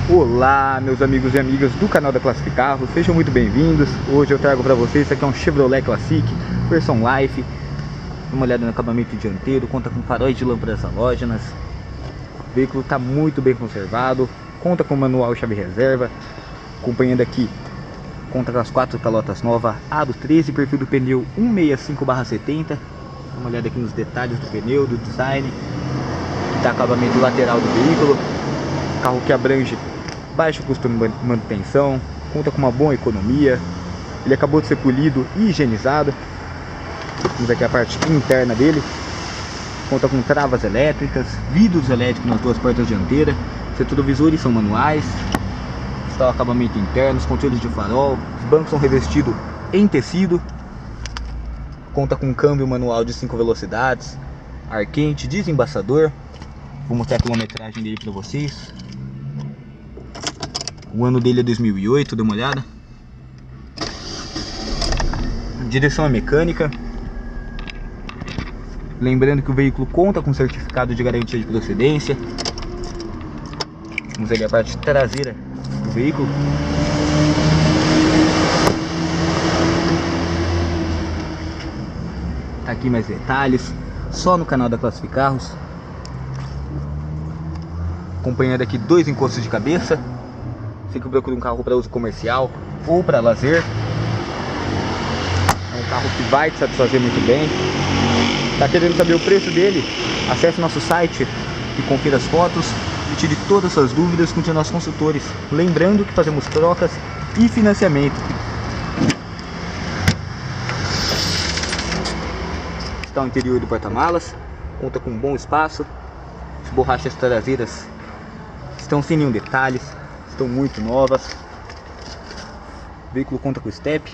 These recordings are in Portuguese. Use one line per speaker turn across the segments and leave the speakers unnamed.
Olá, meus amigos e amigas do canal da Classic Carros, sejam muito bem-vindos. Hoje eu trago para vocês, isso aqui é um Chevrolet Classic, versão Life. Dá uma olhada no acabamento dianteiro, conta com faróis de lâmpadas halógenas. O veículo está muito bem conservado, conta com manual chave reserva. Acompanhando aqui, conta com as 4 calotas novas, aro 13, perfil do pneu 165/70. Dá uma olhada aqui nos detalhes do pneu, do design. Aqui tá o acabamento lateral do veículo. Carro que abrange baixo custo de manutenção, conta com uma boa economia. Ele acabou de ser polido e higienizado. Temos aqui a parte interna dele. Conta com travas elétricas, vidros elétricos nas duas portas dianteiras, retrovisores são manuais. Está o acabamento interno, os controles de farol, os bancos são revestidos em tecido. Conta com um câmbio manual de 5 velocidades, ar quente, desembaçador. Vou mostrar a quilometragem dele para vocês. O ano dele é 2008, dê uma olhada. A direção é mecânica. Lembrando que o veículo conta com certificado de garantia de procedência. Vamos ver a parte traseira do veículo. Tá aqui mais detalhes, só no canal da Classic Carros. Acompanhando aqui 2 encostos de cabeça. Você que procura um carro para uso comercial ou para lazer, é um carro que vai te satisfazer muito bem. Tá querendo saber o preço dele? Acesse nosso site e confira as fotos e tire todas as suas dúvidas com os nossos consultores. Lembrando que fazemos trocas e financiamento. Está o interior do porta-malas, conta com um bom espaço. As borrachas traseiras estão sem nenhum detalhes, estão muito novas. O veículo conta com step.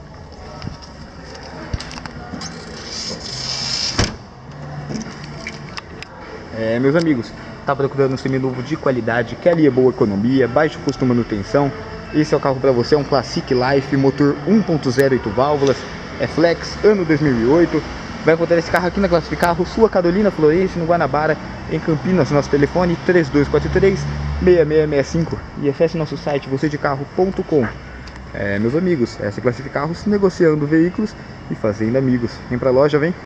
Meus amigos, tá procurando um seminovo de qualidade, que ali é boa economia, baixo custo de manutenção? Esse é o carro para você, é um Classic Life, motor 1.0 8 válvulas, é flex, ano 2008. Vai encontrar esse carro aqui na Classic Carros, Sua Carolina Florence, no Guanabara, em Campinas. Nosso telefone 3243-6665 e acesse nosso site vocêdecarro.com. Meus amigos, essa é a Classic Carros, negociando veículos e fazendo amigos. Vem pra loja, vem!